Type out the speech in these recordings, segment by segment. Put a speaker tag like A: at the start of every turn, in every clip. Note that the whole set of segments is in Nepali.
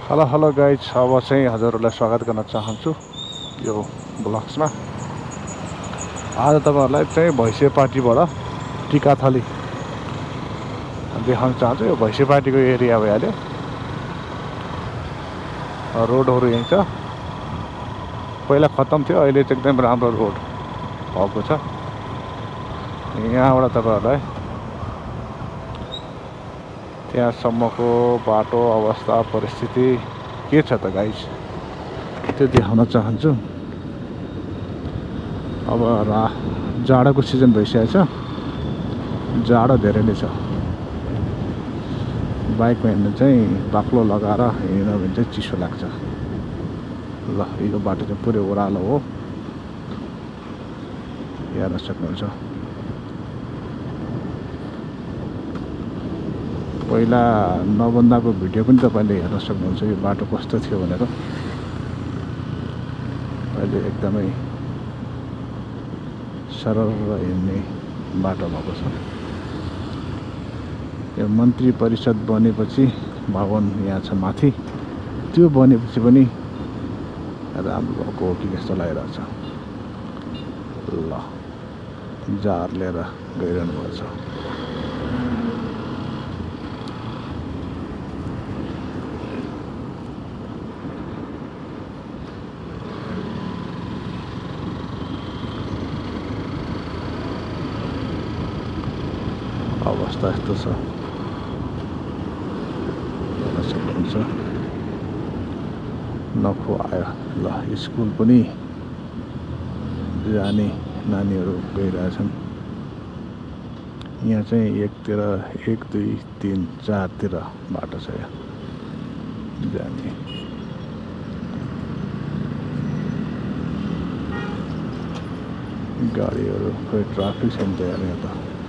A: हेलो हेलो गाइज, अब चाहिँ हजुरहरूलाई स्वागत गर्न चाहन्छु यो ब्लग्समा। आज तपाईँहरूलाई चाहिँ भैँसे पार्टीबाट टिकाथली देखाउन चाहन्छु। यो भैँसे पार्टीको एरिया भइहाल्यो। रोडहरू यहीँ छ। पहिला खत्तम थियो, अहिले चाहिँ एकदम राम्रो रोड भएको छ। यहाँबाट तपाईँहरूलाई त्यहाँसम्मको बाटो अवस्था परिस्थिति के छ त गाइज, त्यो देखाउन चाहन्छु। अब जाडोको सिजन भइसकेको छ, जाडो धेरै नै छ। बाइकमा हिँड्नु चाहिँ बाक्लो लगाएर हिँड्यो भने चाहिँ चिसो लाग्छ। ल, यो बाटो चाहिँ पुरै ओह्रालो हो, हेर्न सक्नुहुन्छ। पहिला नबन्दाको भिडियो पनि तपाईँले हेर्न सक्नुहुन्छ, यो बाटो कस्तो थियो भनेर। अहिले एकदमै सरल हिँड्ने बाटो भएको छ। यो मन्त्री परिषद बनेपछि भवन यहाँ छ माथि, त्यो बनेपछि पनि राम्रो भएको हो कि जस्तो लागिरहेछ। ल, जार लिएर गइरहनु भएको छ। अवस्था यस्तो छ, हेर्न सक्नुहुन्छ। नखो आयो। ल, स्कुल पनि जाने नानीहरू गइरहेछन्। यहाँ चाहिँ एकतिर 1 2 3 4तिर बाटो छ यहाँ जाने। गाडीहरू खोइ ट्राफिक छैन त यार यहाँ त।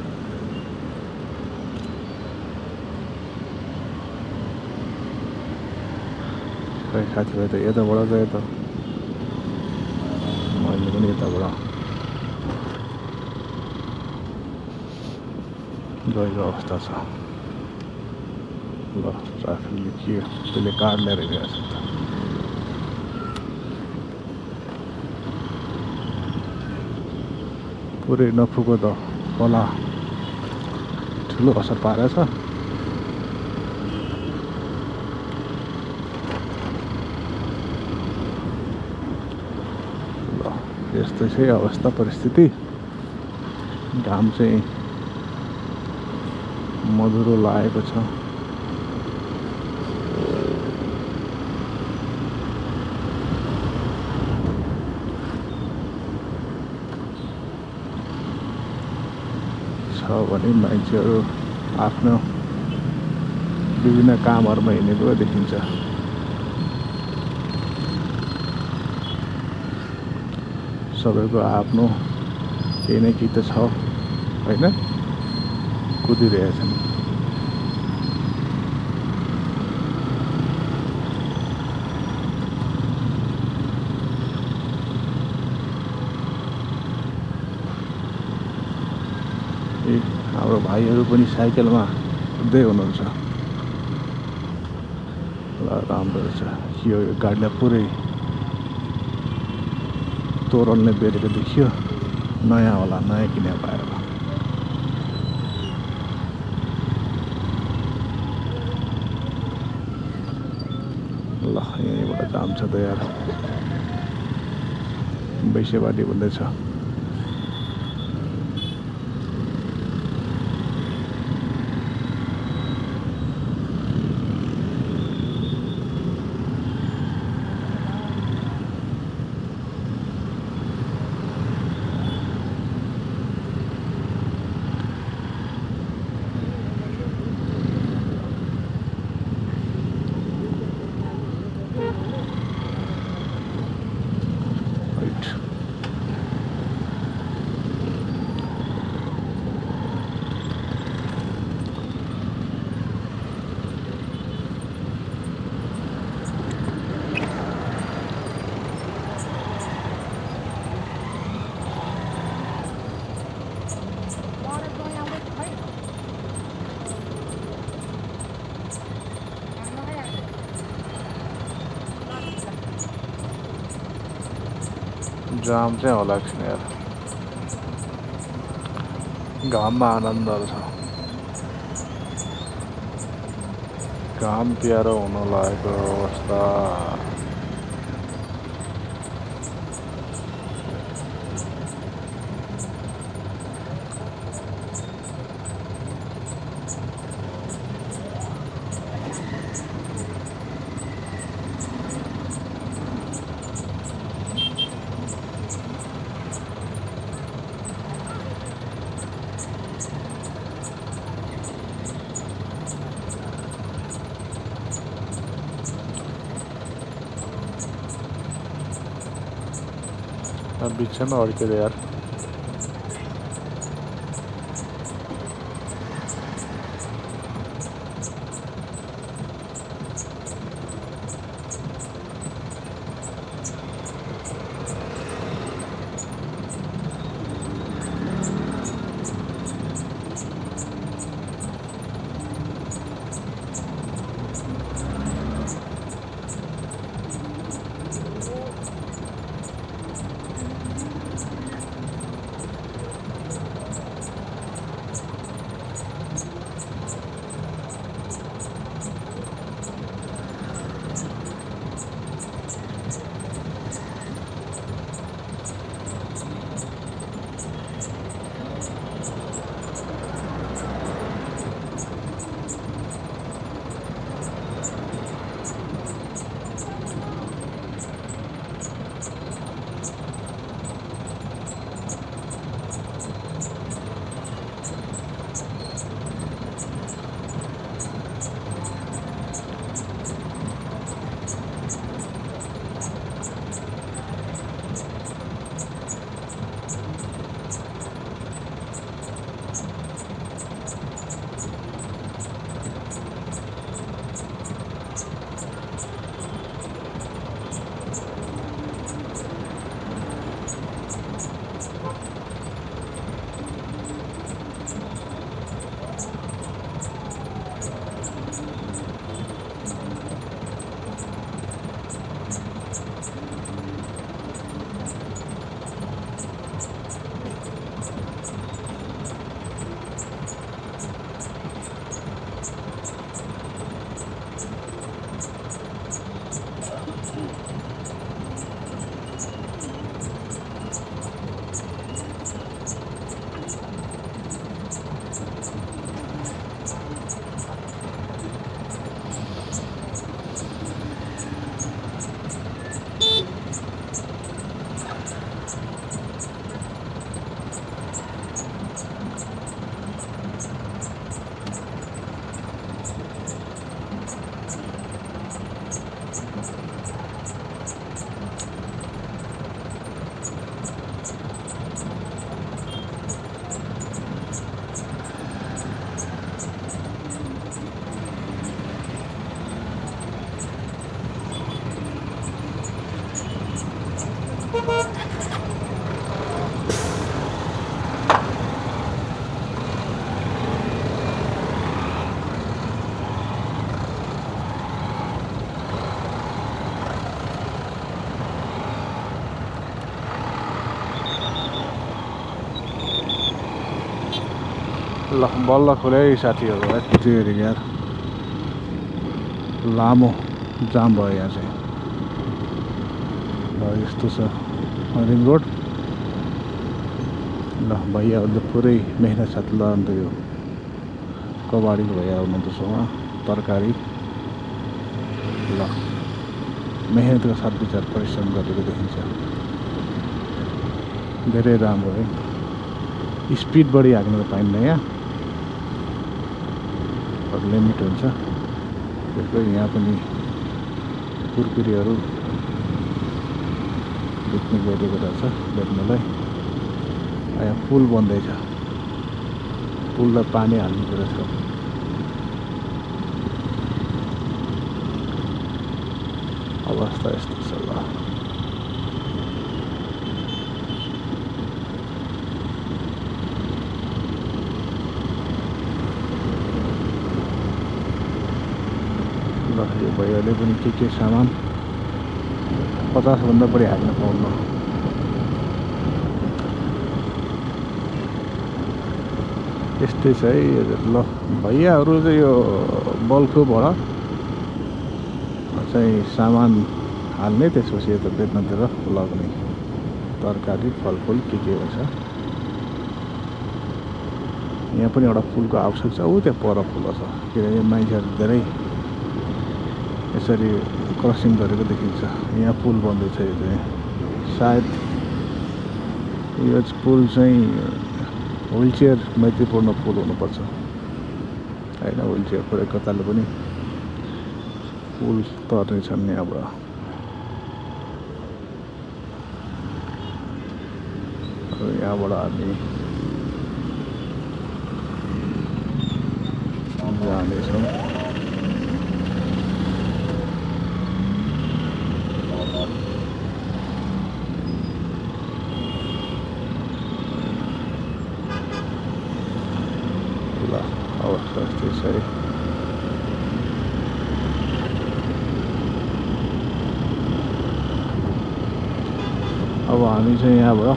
A: खै साथीभाइ त यताबाट गयो त, मैले पनि यताबाट गएको अवस्था छ। ल, ट्राफिकले के त्यसले कार लिएर गएको छ त। पुरै नफुको त खोला ठुलो असर पारेछ। यस्तै छ अवस्था परिस्थिति। घाम चाहिँ मधुरो लागेको छ। भने मान्छेहरू आफ्नो विभिन्न कामहरूमा हिँडेको देखिन्छ। सबैको आफ्नो केही न केही त छ होइन, कुदिरहेछन्। हाम्रो भाइहरू पनि साइकलमा कुद्दै हुनुहुन्छ। ल, राम्रो रहेछ। यो गाडीलाई पुरै तोरणले बेरेको देखियो। नयाँ होला, नयाँ किने पाएर। ल, यहीँबाट जाम छ त यार, भैँसेबारी भन्दैछ। जाम चाहिँ होला एकछिन यार। घाममा आनन्दहरू छ। घाम प्यारो हुन लागेको अवस्था। बिचमा अड्केर यार। ल बल्ल खोले साथीहरू। यति यार लामो जाम भयो यहाँ चाहिँ। यस्तो छ रिङ रोड। ल भैया पुरै मेहनत साथ ल अन्त यो कबाडीको भैया हुनुहुन्थ्यो उहाँ तरकारी। ल मेहनतको साथ विचार परिश्रम गरेको देखिन्छ। धेरै राम्रो है। स्पिड बढी हाक्नु त पाइन्न यहाँ, लिमिट हुन्छ। त्यसले यहाँ पनि कुरकुरीहरू बेच्ने गरिएको रहेछ बेच्नलाई। यहाँ पुल बन्दैछ, पुललाई पानी हाल्नु रहेछ। अवस्था यस्तो छ। ल यो भैयाले पनि के सामान 50 भन्दा बढी हाल्न पाउनु। यस्तै छ है ल भैयाहरू चाहिँ यो बल्खुबाट चाहिँ सामान हाल्ने त्यसपछि यता बेच्नतिर लग्ने तरकारी फलफुल के हुन्छ। यहाँ पनि एउटा फुलको आवश्यक छ ऊ त्यहाँ पर फुल छ किनभने मान्छेहरू धेरै यसरी क्रसिङ गरेको देखिन्छ। यहाँ पुल बन्दैछ यो चाहिँ सायद यो पुल चाहिँ व्हीलचेयर मैत्रीपूर्ण पुल हुनुपर्छ होइन। व्हीलचेयर पुरै कताले पनि पुल तर्ने छन् यहाँबाट। यहाँबाट हामी जानेछौँ। ल अवस्था यस्तै छ है। अब हामी चाहिँ यहाँबाट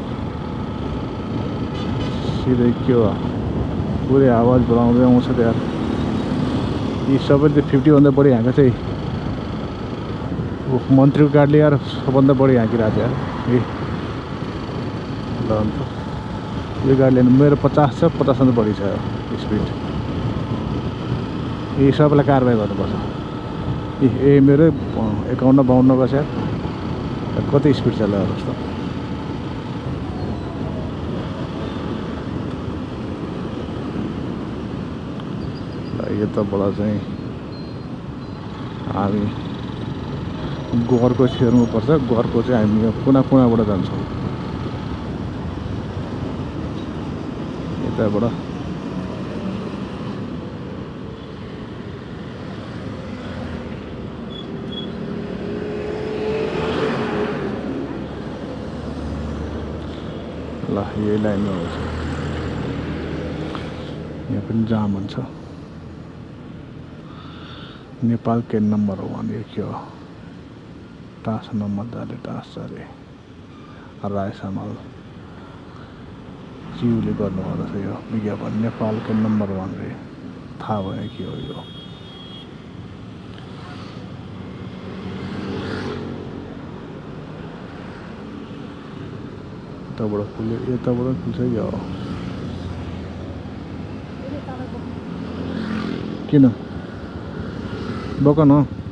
A: सिधै के हो पुरै आवाज बढाउँदै आउँछ त्यहाँ। यी सबैले 50भन्दा बढी हाँका चाहिँ मन्त्रीको गाडीले यार सबभन्दा बढी हाँकिरहेको थियो यार। ल अन्त यो गाडीले मेरो 50 छ 50भन्दा बढी छ स्पिड। यी सबैलाई कारबाही गर्नुपर्छ। ए मेरो 51-52 को छ यार कति स्पिड चल्यो जस्तो। यताबाट चाहिँ हामी घरको छिर्नुपर्छ। घरको चाहिँ हामी यो कुना कुनाबाट जान्छौँ। यताबाट ल यही लाइनमा हुन्छ। यहाँ पनि जाम हुन्छ। नेपाल के नम्बर 1 ये के हो टास नम्बर जाले टास अरे राय समाल जिउले गर्नुभएको छ यो विज्ञापन। नेपाल के नम्बर 1 रे थाहा भयो के हो यो। यताबाट खुल्यो यताबाट खुल्छ यो किन बोका न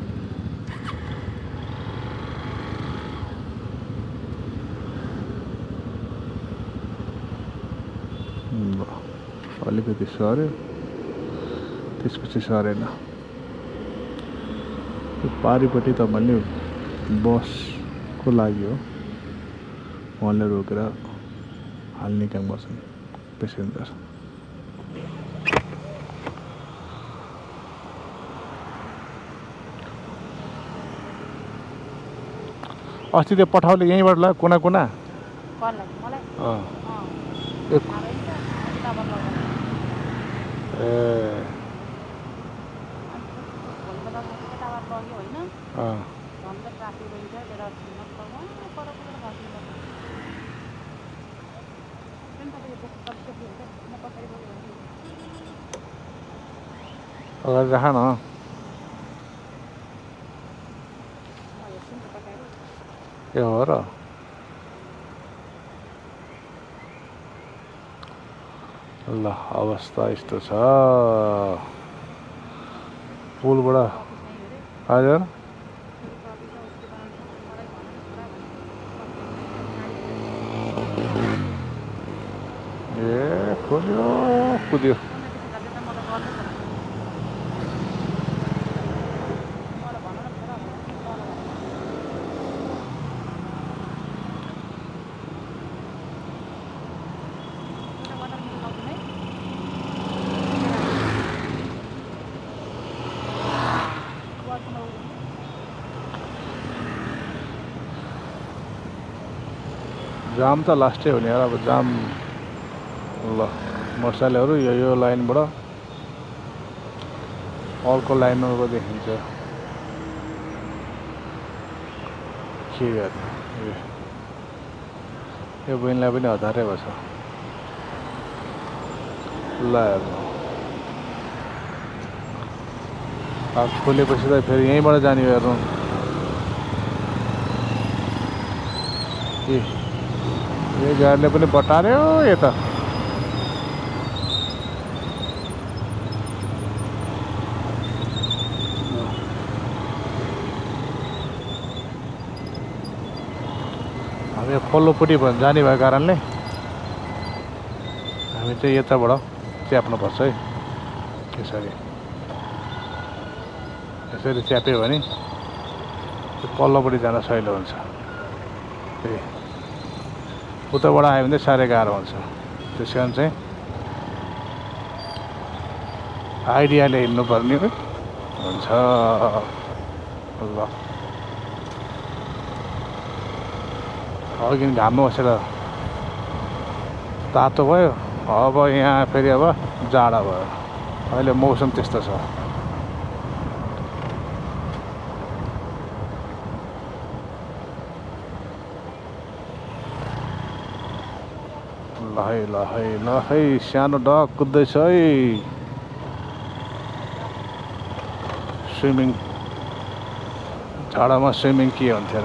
A: अलिकति सर्यो त्यसपछि सरेन। यो पारिपट्टि तपाईँले बसको लागि हो उहाँले रोकेर हाल्ने काम गर्छन् पेसेन्जर। अस्ति त्यो पठाउले यहीँबाट ल कुना कुना अगाडि राख न। ए हो र ल अवस्था यस्तो छ पुलबाट। हजुर ए कुद्यो कुद्यो जाम त लास्टै हो नि यार। अब जाम ल मोटरसाइकलहरू यो लाइनबाट अर्को लाइनबाट देखिन्छ के गर्ने। यो बहिनीलाई पनि हतारै भएछ। ल हेर्नु अब खोलेपछि त फेरि यहीँबाट जाने हेर्नु यो गाडीले पनि बटार्यो यता हामी पल्लोपट्टि जाने भएको कारणले हामी चाहिँ यताबाट च्याप्नुपर्छ है यसरी यसरी च्याप्यो भने पल्लोपट्टि जान सजिलो हुन्छ उताबाट आयो भने साह्रै गाह्रो हुन्छ त्यस कारण चाहिँ आइडियाले हिँड्नुपर्ने हुन्छ ल अघि घाममा बसेर तातो भयो अब यहाँ फेरि अब जाडो भयो अहिले मौसम त्यस्तो छ ल है सानो डग कुद्दैछ है स्विमिङ झाडामा स्विमिङ के हुन्थ्यो र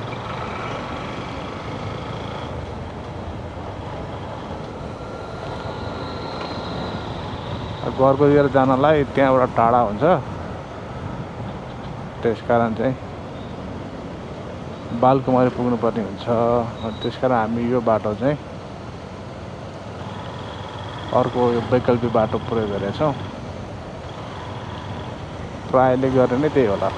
A: घरकोतिर जानलाई त्यहाँबाट टाढा हुन्छ त्यस कारण चाहिँ बालकुमारी पुग्नुपर्ने हुन्छ त्यस कारण हामी यो बाटो चाहिँ अर्को यो वैकल्पिक बाटो प्रयोग गरेका छौँ प्रायले गर्ने नै त्यही होला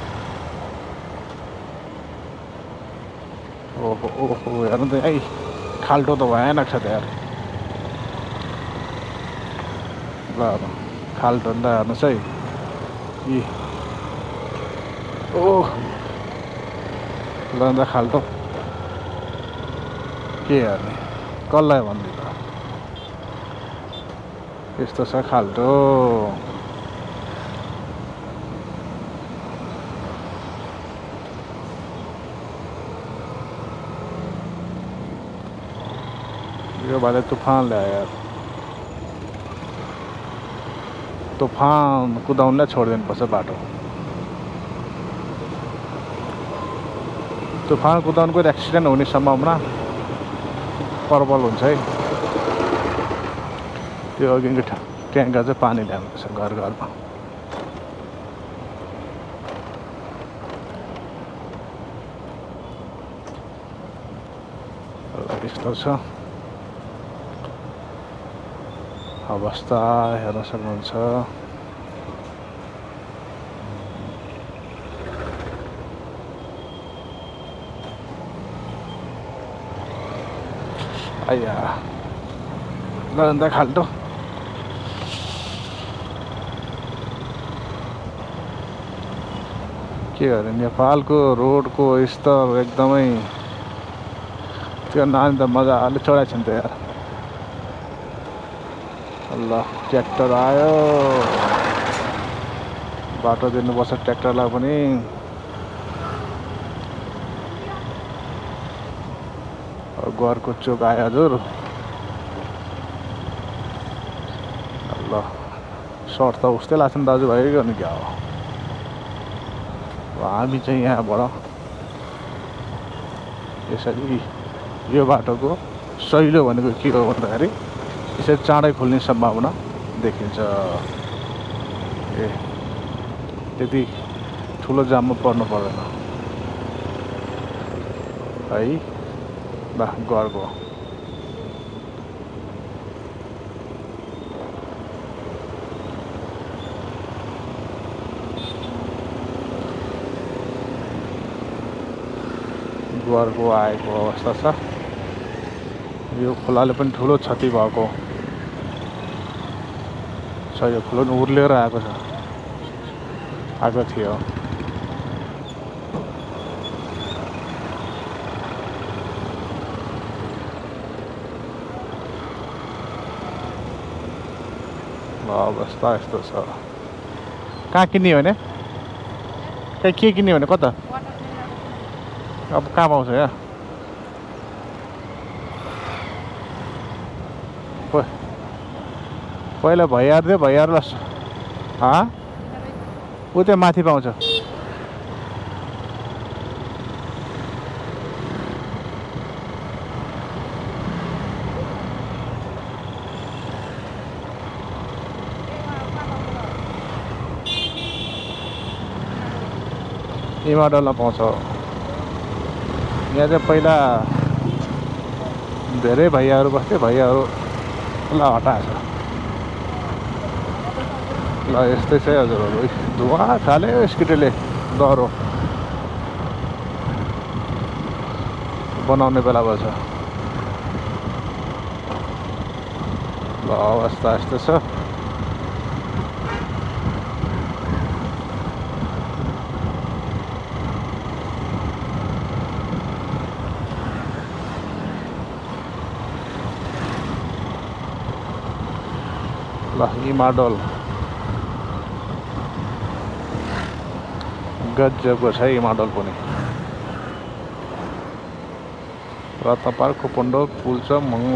A: ओहो ओहो हेर्नु त है खाल्टो त भयानक छ त यार ल खाल्टो ल हेर्नुहोस् है यी ओह ल अन्त खाल्टो के हेर्ने कसलाई भन्दै त यस्तो छ खाल्टो यो भाले तूफान ल्यायो यार तूफान कुदाउनलाई छोडिदिनुपर्छ बाटो तूफान कुदाउनको एक्सिडेन्ट हुने सम्भावना प्रबल हुन्छ है त्यो अघिको ट्याङ्कर चाहिँ पानी ल्याउनुपर्छ घर घरमा यस्तो छ अवस्था हेर्न सक्नुहुन्छ आया ल अन्त खाल्टो के गर्ने नेपालको रोडको स्तर एकदमै त्यो नानी त मजाले चढाएको छ नि त यार ल ट्र्याक्टर आयो बाटो दिनुपर्छ ट्र्याक्टरलाई पनि घरको चोक आयो हजुर ल सर्ट त उस्तै लाग्छ नि दाजुभाइ गर्नु क्या हो हामी चाहिँ यहाँबाट यसरी यो बाटोको सहिलो भनेको के हो भन्दाखेरि यसरी चाँडै खुल्ने सम्भावना देखिन्छ ए त्यति ठुलो जाममा पर्नु पर्दैन है ल घरको घरको आएको अवस्था छ यो खोलाले पनि ठुलो क्षति भएको छ यो खोला उर्लेर आएको थियो अवस्था यस्तो छ कहाँ किन्ने हो भने के किन्ने भने कता अब कहाँ पाउँछ यहाँ पहिला भैयाहरू थियो भैयाहरूलाई ऊ त्यो माथि पाउँछ इमाडलमा पाउँछ यहाँ चाहिँ पहिला धेरै भैयाहरू बस्थे भैयाहरूलाई हटाएछ ल यस्तै छ हजुरहरू धुवा थाल्यो स्कुटीले डह्रो बनाउने बेला भएछ ल अवस्था यस्तो छ ल इमाडोल गजबको छ इमाडोल पनि रत्नपार्क खोपन्डो पुल छ